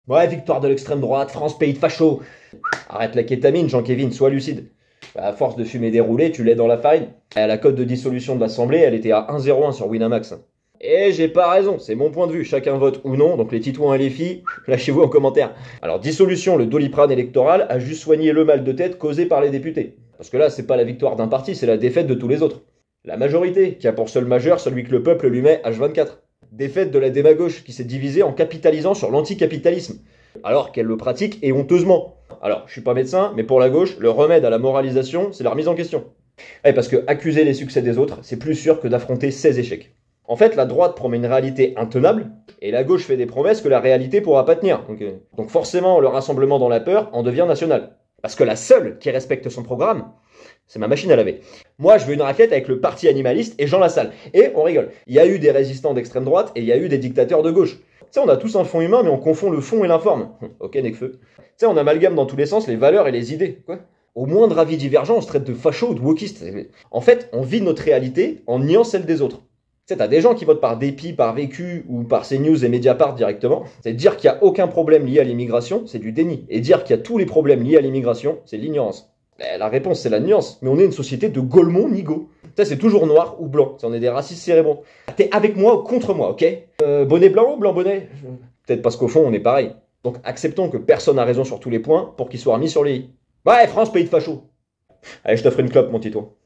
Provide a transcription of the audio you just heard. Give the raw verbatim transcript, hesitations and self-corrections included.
Ouais, victoire de l'extrême droite, France, pays de facho. Arrête la kétamine, Jean-Kévin, sois lucide. Bah, à force de fumer des roulés, tu l'es dans la farine. Et la cote de dissolution de l'Assemblée, elle était à un zéro un sur Winamax. Et j'ai pas raison, c'est mon point de vue, chacun vote ou non, donc les titouans et les filles, lâchez-vous en commentaire. Alors dissolution, le doliprane électoral a juste soigné le mal de tête causé par les députés. Parce que là, c'est pas la victoire d'un parti, c'est la défaite de tous les autres. La majorité, qui a pour seul majeur celui que le peuple lui met H vingt-quatre. Défaite de la démagogie qui s'est divisée en capitalisant sur l'anticapitalisme, alors qu'elle le pratique et honteusement. Alors, je suis pas médecin, mais pour la gauche, le remède à la moralisation, c'est la remise en question. Ouais, parce que accuser les succès des autres, c'est plus sûr que d'affronter ses échecs. En fait, la droite promet une réalité intenable, et la gauche fait des promesses que la réalité pourra pas tenir. Donc, euh, donc forcément, le rassemblement dans la peur en devient national. Parce que la seule qui respecte son programme, c'est ma machine à laver. Moi, je veux une raclette avec le parti animaliste et Jean Lassalle. Et on rigole. Il y a eu des résistants d'extrême droite et il y a eu des dictateurs de gauche. Tu sais, on a tous un fond humain, mais on confond le fond et l'informe. Ok, Necfeu. Tu sais, on amalgame dans tous les sens les valeurs et les idées. Quoi. Au moindre avis divergent, on se traite de facho ou de wokiste. En fait, on vit notre réalité en niant celle des autres. Tu sais, t'as des gens qui votent par dépit, par vécu ou par CNews et Mediapart directement. C'est dire qu'il n'y a aucun problème lié à l'immigration, c'est du déni. Et dire qu'il y a tous les problèmes liés à l'immigration, c'est de l'ignorance. La réponse, c'est la nuance. Mais on est une société de Golemont-Nigo. Ça, c'est toujours noir ou blanc. On est des racistes cérébraux. T'es avec moi ou contre moi, ok euh, Bonnet blanc ou blanc bonnet? Peut-être parce qu'au fond, on est pareil. Donc acceptons que personne n'a raison sur tous les points pour qu'il soit remis sur les i. Ouais, France, pays de facho. Allez, je t'offre une clope, mon tito.